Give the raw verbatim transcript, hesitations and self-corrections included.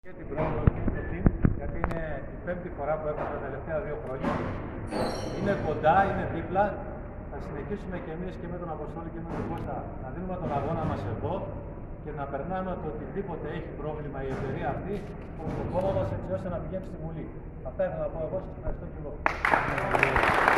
Και την πρόοδο και το team, γιατί είναι η πέμπτη φορά που έχουμε τα τελευταία δύο χρόνια. Είναι κοντά, είναι δίπλα. Θα συνεχίσουμε και εμείς και με τον Αποστόλη και με τον Κώστα να δίνουμε τον αγώνα μας εδώ και να περνάμε το οτιδήποτε έχει πρόβλημα η εταιρεία αυτή προς το κόμμα μας, έτσι ώστε να πηγαίνει στη Βουλή. Αυτά ήθελα να πω εγώ. Σας ευχαριστώ και εγώ.